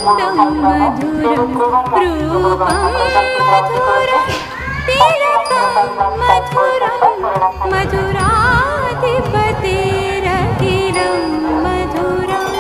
मधुरं रूपं मधुरं तिलकं मधुरं मधुराधिपतेरखिलं मधुरम्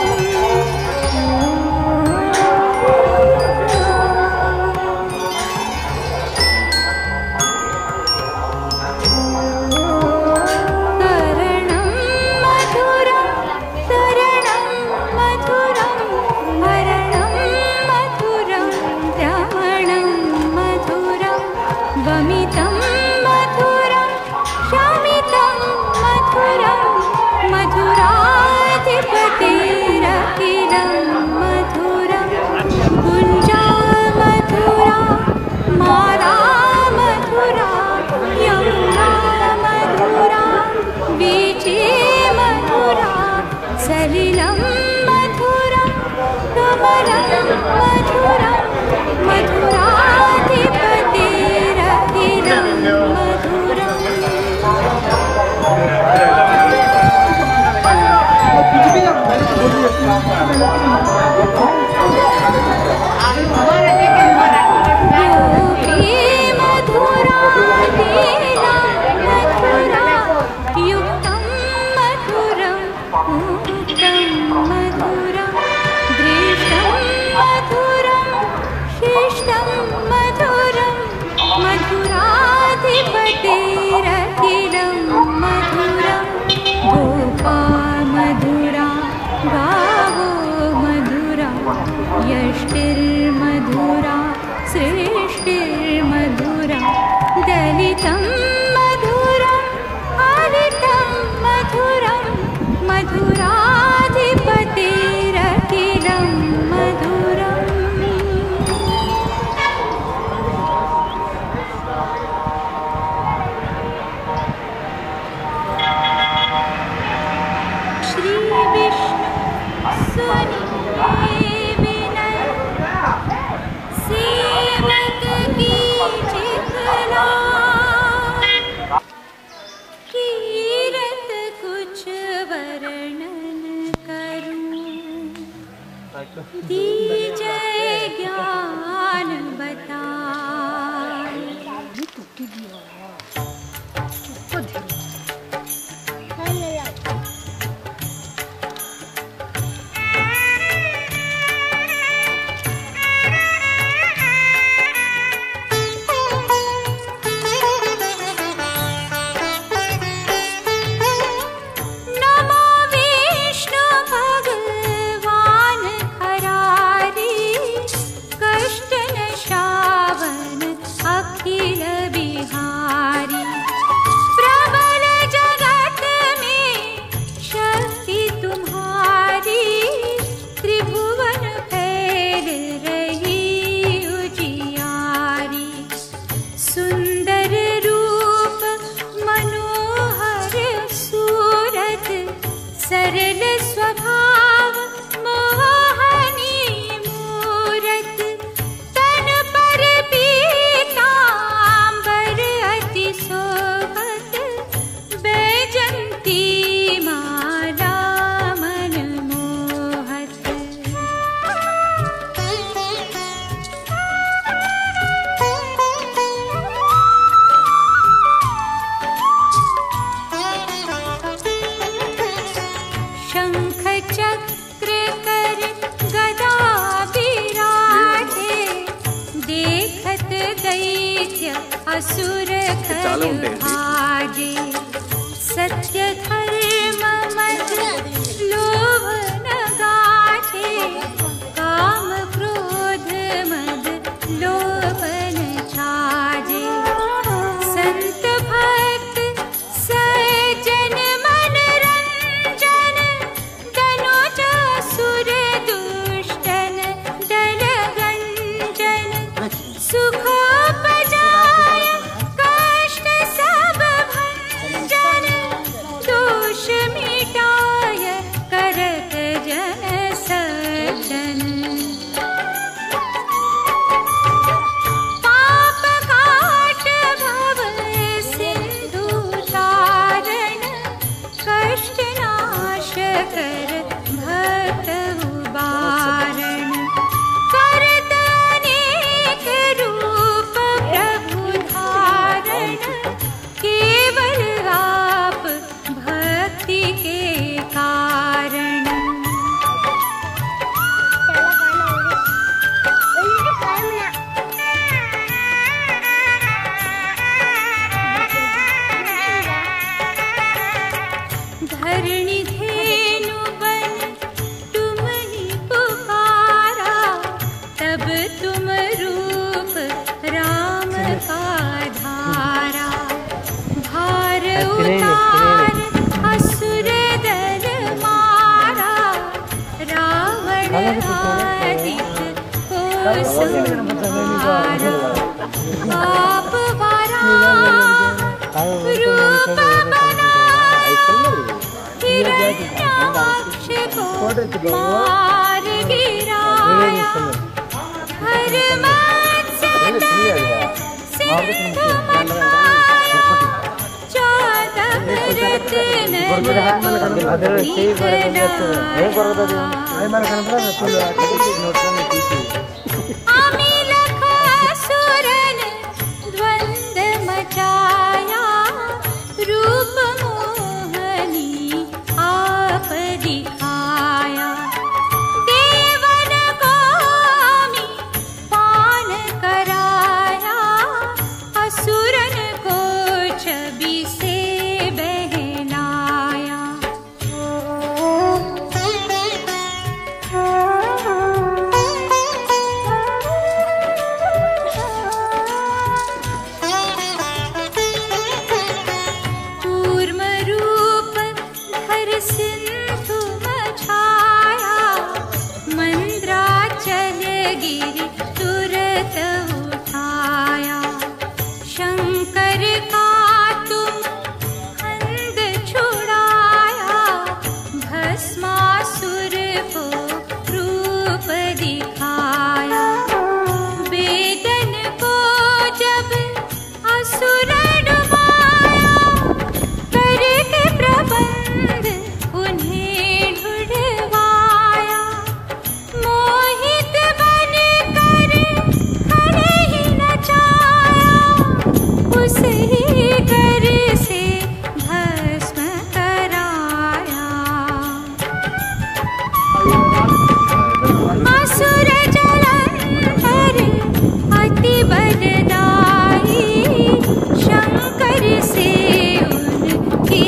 सुखोपजाय कष्ट सब भंजन सुकुमार आप वारा रूप बनाया हिरण्याक्ष को मार गिराया हर मत्स्य सिंधु मथाया चादव रत्न अमिल खासुरन द्वंद मचाया रूप मोहनी आप दिखाया देवन को पान कराया असुरन को छवि से बहलाया कूर्म रूप धर सिंधु मछाया मंद्राचल गिरि तुरत उठाया शंकर का तुम अंग छुड़ाया भस्मासुर को रूप दिखाया वेदन को जब असुर डुबाया करके प्रबंध उन्हें ढूंढवाया मोहित बन कर खड़े ही नचाया उस ही कर से भस्म कराया असुर जलंधर अति बलदाई शंकर से उनकी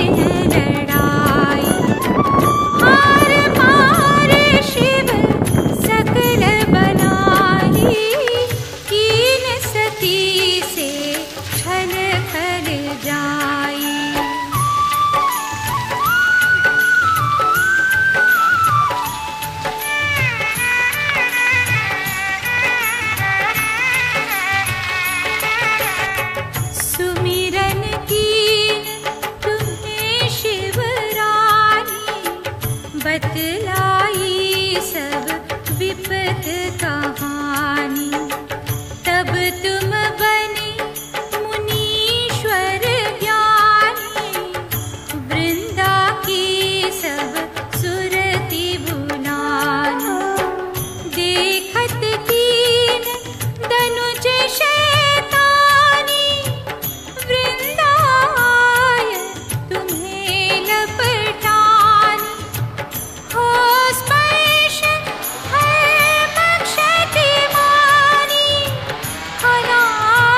लड़ाई हार मार शिव सकल बनाई कीन सती से छल कर जाई सुमिरन कीन तुम्हें शिव रानी बतलाई सब विपत कहानी तब तुम बने मुनीश्वर ज्ञानी वृंदा की सब सुरति बुलानी देखत कीन दनुज शैतानी वृंदाय तुम्हें लपटानी हो स्पर्श है बक्षति मानी अनाथ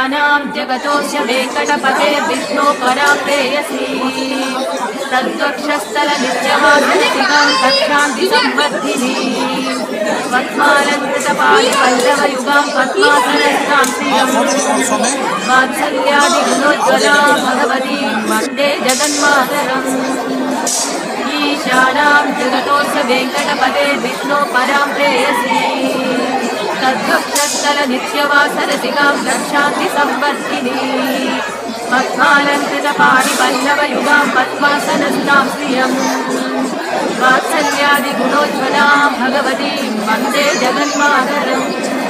ईशानां जगतोऽस्य वेङ्कटपते विष्णो परां प्रेयसी तद्वक्षस्थलनित्यवासनिधिकां तच्छान्ति सम्वर्धिनी पद्मालङ्कृतपाणिपल्लवयुगां पद्मासनस्थां श्रियं वात्सल्यादिगुणोज्ज्वलां भगवतीं वन्दे जगन्मातरम् ईशानां जगतोऽस्य वेङ्कटपते विष्णो परां प्रेयसी तद्वक्षस्थलनित्यवासरसिकां रक्षान्ति संवर्धिनी पद्मालङ्कृतपाणिपल्लवयुगां पद्मासनस्थां श्रियं वात्सल्यादिगुणोज्ज्वलां भगवतीं वन्दे जगन्मातरम्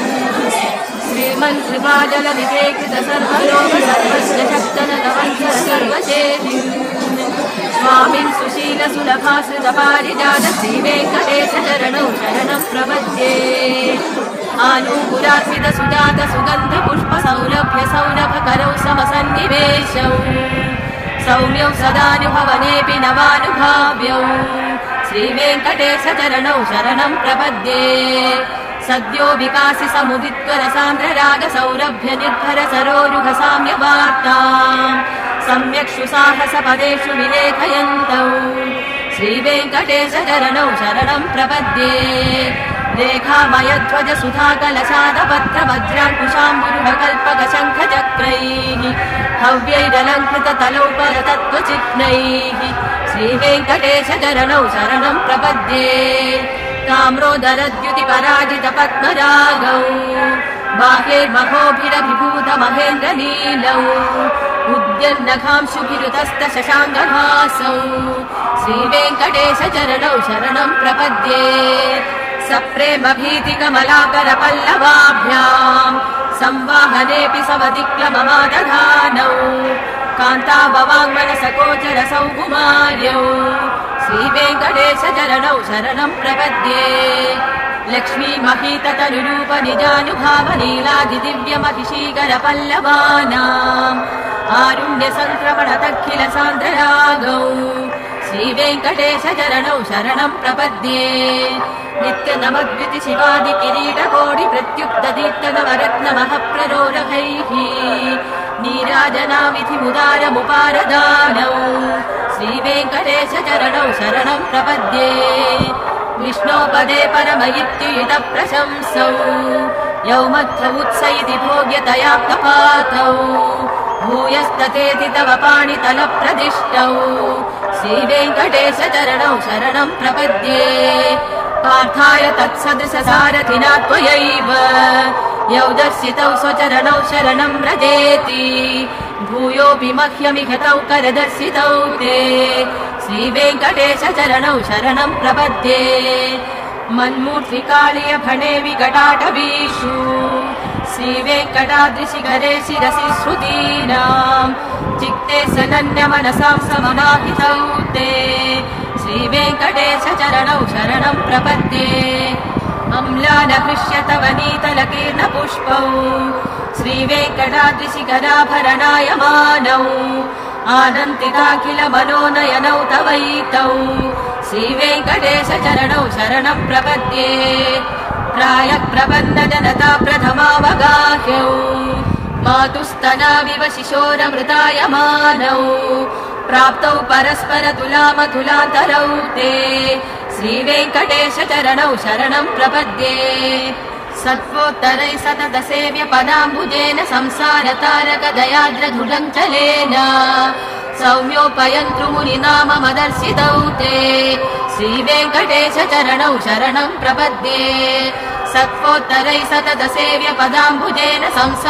श्रीमन्कृपाजलनिधे कृतसर्वलोक सर्वस्यशक्तनवंसर सर्वचेतिं स्वामिन् सुशीलसुलभासृतपारिजात श्रीवेङ्कटेशचरणौ शरणं प्रपद्ये आनूपुरार्पित सुजात सुगन्ध पुष्प सौरभ्य सौरभकरौ समसन्निवेशौ सौम्यौ सदानुभवनेऽपि नवानुभाव्यौ श्रीवेङ्कटेशचरणौ शरणं प्रपद्ये सद्यो विकासि समुदित्वरसान्द्रराग सौरभ्य निर्भर सरोरुह साम्यवार्ताम् सम्यक् सुसाहस पदेषु विलेखयन्तौ श्रीवेङ्कटेशचरणौ शरणं प्रपद्ये रेखामयध्वज सुधाकलशादपत्र वज्राङ्कुशाम्बुरुहकल्पकशङ्खचक्रैः हव्यैरलङ्कृत तलौपरतत्त्वचिह्नैः श्रीवेङ्कटेशचरणौ शरणं प्रपद्ये ताम्रोदरद्युतिपराजित पद्मरागौ बाह्यैर्महोभिरभिभूत महेन्द्रनीलौ उद्यन्नघांशुभिरुतस्त शशाङ्गभासौ श्रीवेङ्कटेशचरणौ शरणं प्रपद्ये सप्रेमभीतिकमलाकरपल्लवाभ्यां संवाहनेऽपि सवदिक्लममादधानौ कान्ताभवाङ्मनसकोचरसौ कुमार्यौ श्रीवेङ्कटेशचरणौ शरणं प्रपद्ये लक्ष्मीमहीततनुरूप निजानुभावनीलादिदिव्यमहिषीकरपल्लवानाम् आरुण्यसङ्क्रमणतखिलसान्द्ररागौ श्रीवेङ्कटेशचरणौ शरणं प्रपद्ये नित्यनमद्विति शिवादिकिरीटकोटि प्रत्युक्तदीप्तनवरत्नमहप्ररोरभैः नीराजनाविधिमुदारमुपारदानौ श्रीवेङ्कटेशचरणौ शरणं प्रपद्ये विष्णोपदे परमयित्युयुतप्रशंसौ यौमत्थ उत्स इति भोग्यतया कपातौ भूयस्ततेति तव पाणितलप्रदिष्टौ श्रीवेङ्कटेशचरणौ शरणं प्रपद्ये पार्थाय तत्सदृशसारथिना त्वयैव यौ दर्शितौ स्वचरणौ शरणं व्रजेति भूयोऽपि मह्यमिहतौ करदर्शितौ ते श्रीवेङ्कटेशचरणौ शरणं प्रपद्ये मन्मूर्तिकाळीयफणे विकटाटवीषु श्रीवेङ्कटाद्रिशिखरे शिरसि श्रुतीनां चित्ते सनन्यमनसां सममाहितौ ते श्रीवेङ्कटेशचरणौ शरणं प्रपद्ये अम्लानहृष्य तव नीतलकीर्णपुष्पौ श्रीवेङ्कटाद्रिशिखराभरणायमानौ आनन्दिताखिलमनोनयनौ तवैतौ श्रीवेङ्कटेशचरणौ शरणं प्रपद्ये प्रायप्रबन्धजनता प्रथमावगाह्यौ मातुस्तनाविव शिशोरमृतायमानौ प्राप्तौ परस्परतुलामतुलान्तरौ ते श्रीवेङ्कटेशचरणौ शरणं प्रपद्ये सत्वोत्तरै सततसेव्य पदाम्बुजेन संसारतारकदयाद्रधुलञ्चलेन सौम्योपयन्तृमुनिनाममदर्शितौ ते श्रीवेङ्कटेशचरणौ शरणं प्रपद्ये सत्वोत्तरै सततसेव्य पदाम्बुजेन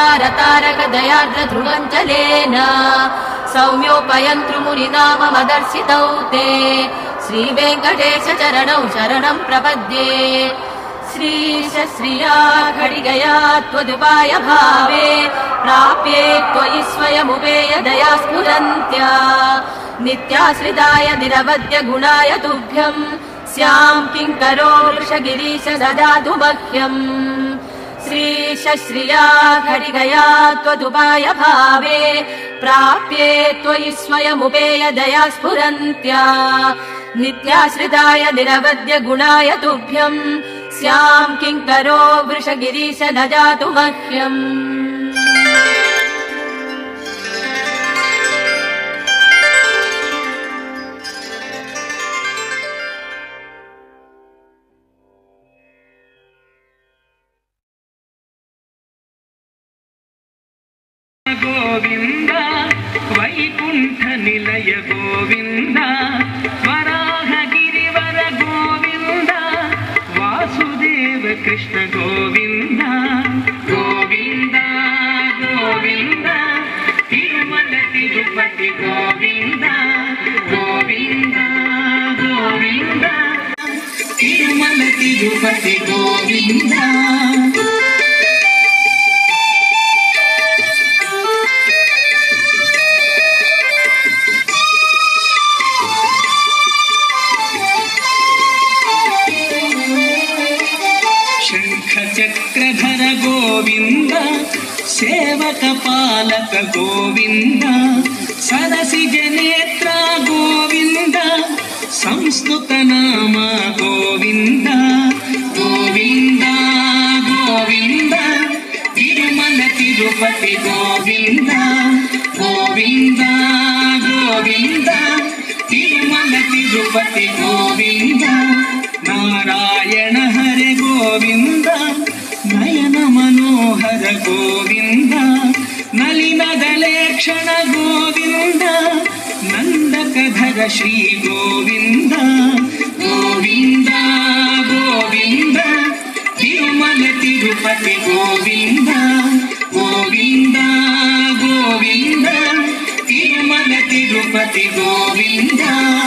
संसारतारकदयाद्रधुलञ्चलेन सौम्योपयन्तृमुनिनाममदर्शितौ ते श्रीवेङ्कटेशचरणौ शरणं प्रपद्ये श्रीश श्रिया खडिगया त्वदुपाय भावे प्राप्ये त्वयि स्वयमुपेय दया स्फुरन्त्या नित्याश्रिताय निरवद्य गुणाय तुभ्यं स्यां किङ्करो वृषगिरीश ददातु मह्यम् श्रीश श्रिया खडिगया त्वदुपाय भावे प्राप्ये त्वयि स्वयमुपेय दया स्फुरन्त्या नित्याश्रिताय निरवद्य गुणाय तुभ्यं स्यां किङ्करो वृषगिरीश ददातु मह्यम् వైకుంఠ నిలయ గోవింద వరాహగిరివర గోవింద వాసుదేవ కృష్ణ గోవింద గోవింద గోవింద తిరుమల తిరుపతి గోవింద గోవింద గోవింద తిరుమల తిరుపతి గోవింద చక్రధర గోవింద సేవక పాలక గోవింద సరసి జనేత్ర గోవింద సంస్కృత నామ గోవింద గోవింద గోవింద తిరుమల తిరుపతి గోవింద గోవింద గోవింద తిరుమల తిరుపతి గోవింద నారాయణ హరే గోవింద నయన మనోహర గోవింద నలినదలేక్షణ గోవింద నందకధర శ్రీ గోవింద గోవింద గోవింద తిరుమల తిరుపతి గోవింద గోవింద గోవింద తిరుమల తిరుపతి గోవింద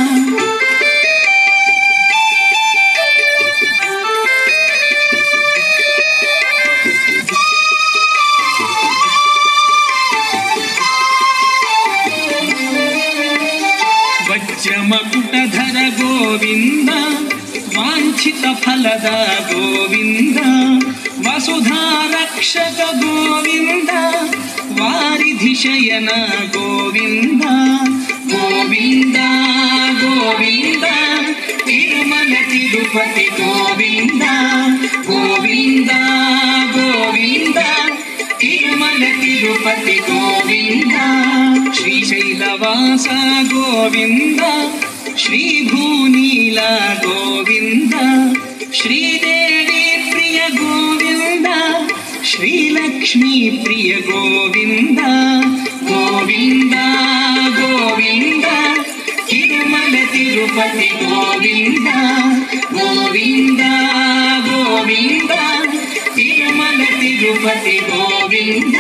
వజ్రమకుటధర గోవింద వాంఛిత ఫలద గోవింద వసుధారక్షక గోవింద వారిధి శయన గోవింద గోవింద గోవింద తిరుమల తిరుపతి గోవింద గోవింద గోవింద తిరుమల తిరుపతి గోవింద శ్రీశైలవాస గోవింద శ్రీభూనీల గోవింద శ్రీదేవి ప్రియ గోవింద శ్రీలక్ష్మీ ప్రియ గోవింద గోవింద గోవింద తిరుమల తిరుపతి గోవింద గోవింద గోవింద తిరుమల తిరుపతి గోవింద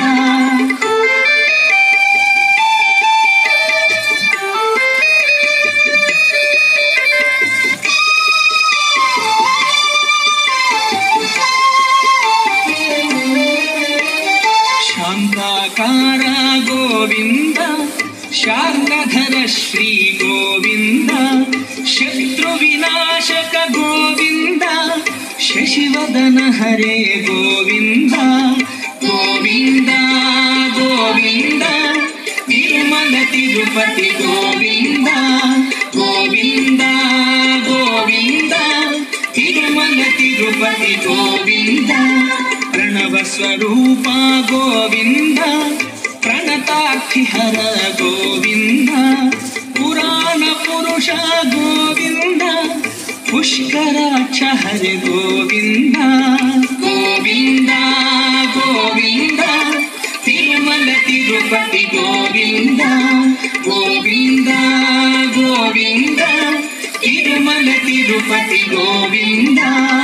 శాంతాకార గోవింద శార్ంగధర శ్రీ గోవింద శత్రు వినాశక గోవింద శశివదన హరే గోవింద గోవింద గోవింద తిరుమల తిరుపతి గోవింద గోవింద గోవింద తిరుమల తిరుపతి గోవింద ప్రణవ స్వరూప గోవింద ప్రణతాక్షిహర గోవింద పురాణ పురుష గోవింద పుష్కరాక్ష హరి గోవింద గోవింద గోవింద తిరుమల తిరుపతి గోవింద గోవింద గోవింద తిరుమల తిరుపతి గోవింద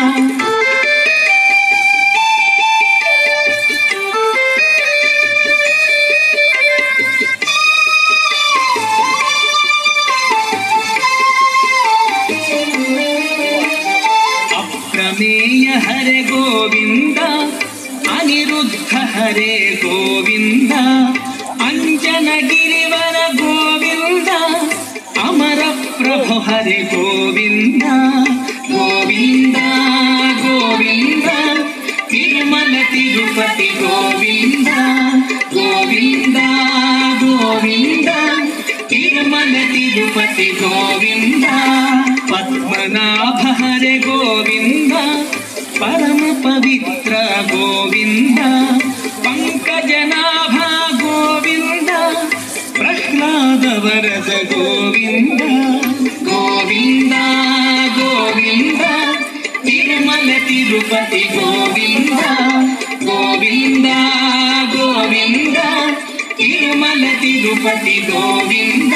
అప్రమేయ హరే గోవింద అనిరుద్ధ హరే గోవింద అంజనగిరివర గోవింద అమర ప్రభు హరే గోవింద గోవింద గోవింద తిరుమల తిరుపతి గోవింద గోవింద గోవింద తిరుమల తిరుపతి గోవింద పద్మనాభ హరే గోవింద పరమ పవిత్ర గోవింద పంకజనాభ గోవింద ప్రహ్లాద వరద గోవింద గోవింద గోవింద తిరుమల తిరుపతి గోవింద గోవింద గోవింద తిరుమల తిరుమల తిరుపతి గోవింద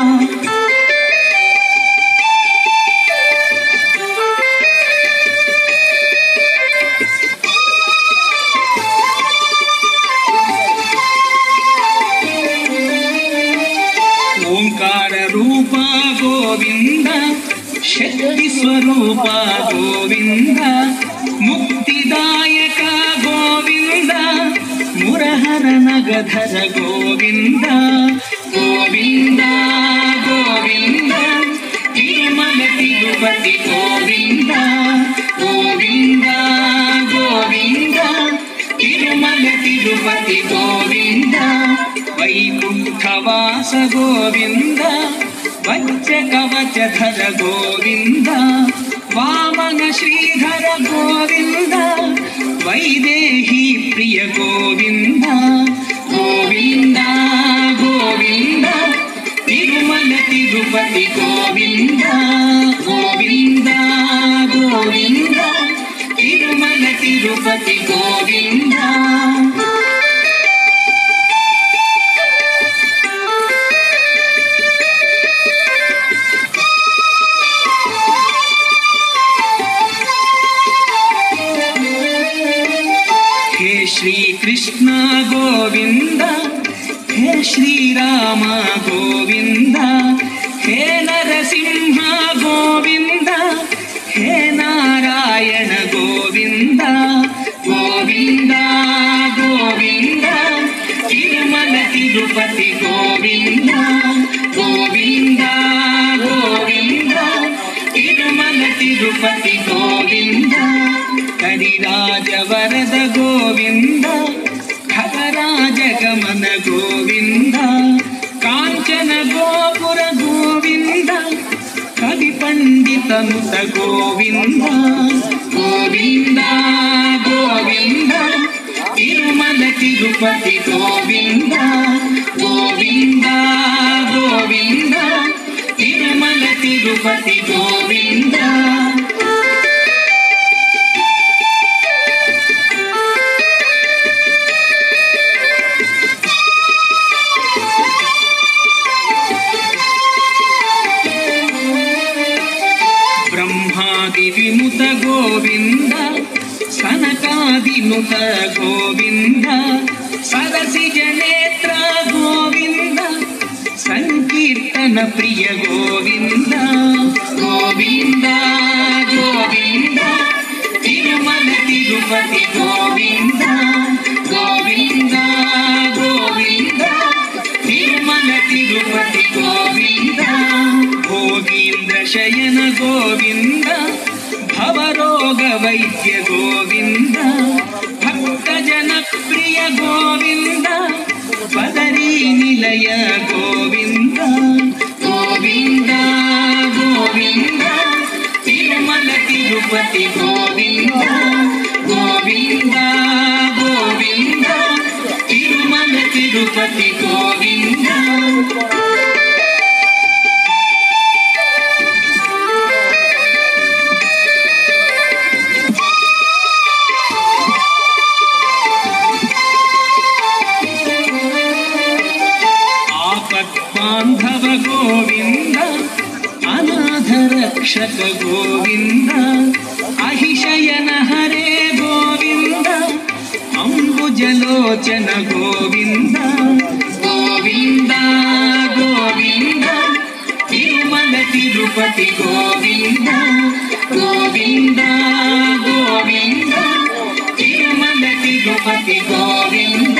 ఓంకార రూప గోవింద శక్తి స్వరూప గోవింద ముక్తిదాయక గోవింద మురహర నగధర గోవింద గోవింద గోవింద తిరుమల తిరుపతి గోవింద గోవింద గోవింద తిరుమల తిరుపతి గోవింద వైకుంఠవాస గోవింద వజ్ర కవచధర గోవింద వామన శ్రీధర గోవింద వైదేహీ ప్రియ గోవింద గోవింద గోవింద తిరుమల తిరుపతి గోవింద గోవింద గోవింద తిరుమల తిరుపతి గోవింద श्री कृष्ण गोविंद हे श्री राम गोविंद हे नरसिंह गोविंद हे नारायण गोविंद गोविंद गोविंद तिरुमल तिरुपति गोविंद गोविंद गोविंद तिरुमल तिरुपति गोविंद करिराज वरद गोविंद खगराज गमन गोविंद कांचन गोपुर गोविंद कवि पंडित नुत गोविंद गोविंद गोविंद तिरुमल तिरुपति गोविंद गोविंद गोविंद तिरुमल तिरुपति गोविंद विमुत गोविंद सनकादिनुत गोविंद सरसि जनेत्र गोविंद संकीर्तन प्रिय गोविंद गोविंद गोविंद तिरुमल तिरुपति गोविंद गोविंद गोविंद तिरुमल तिरुपति गोविंद भोगीन्द्र शयन गोविंद भवरोग वैद्य गोविंद भक्त जन प्रिय गोविंद बदरी निलय गोविंद गोविंद गोविंद तिरुमल तिरुपति गोविंद गोविंद गोविंद तिरुमल तिरुपति गोविंद बांधव गोविंद अनाथ रक्षक गोविंद अहिशयन हरे गोविंद अंबुजलोचन गोविंद गोविंद गोविंद तिरुमल तिरुपति गोविंद गोविंद गोविंद तिरुमल तिरुपति गोविंद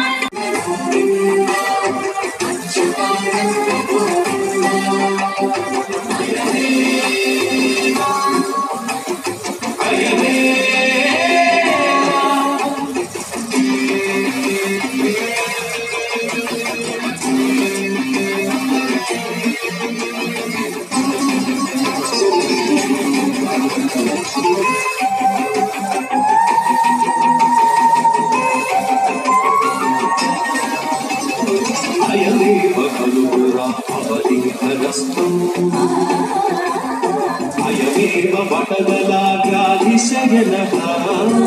अयमेव वटदलाभ्याधिशयनः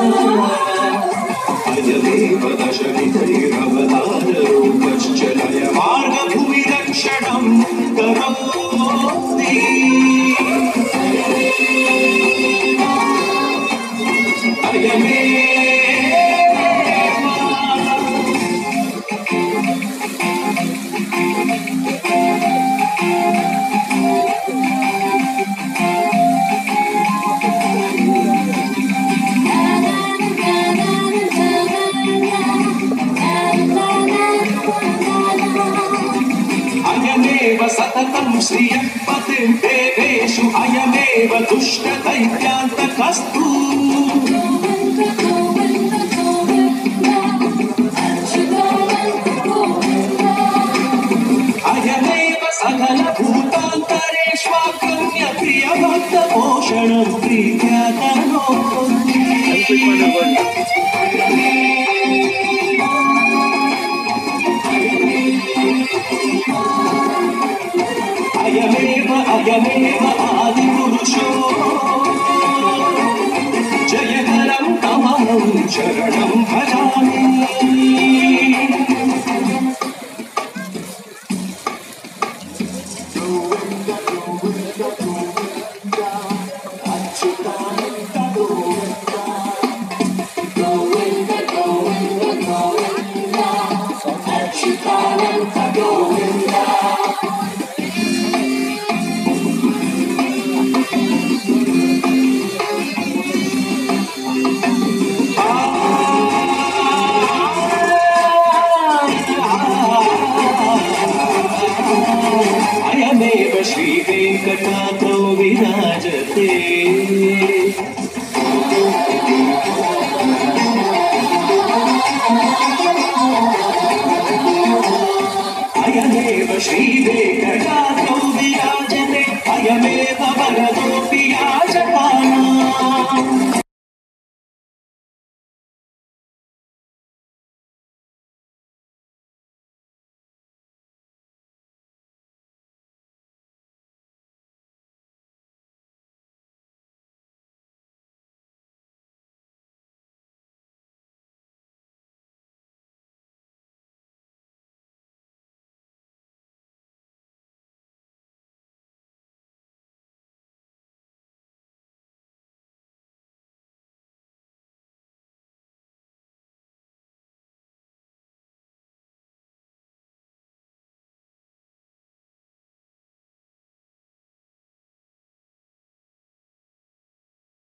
अयमेव दशविधैरवताररूपश्च लयः करोति अयमेव सततं श्रियः पतिं देवेषु अयमेव दुष्टदैत्यान्तकस्तु अयमेव सकलभूतान्तरेष्वाकन्य प्रियभक्तपोषणं प्रीत्या करोति अयमेव आदिपुरुषो जयकरं तमहं शरणं भजामि अयमेव श्री वेंकटाद्रौ विराजते अयमेव श्री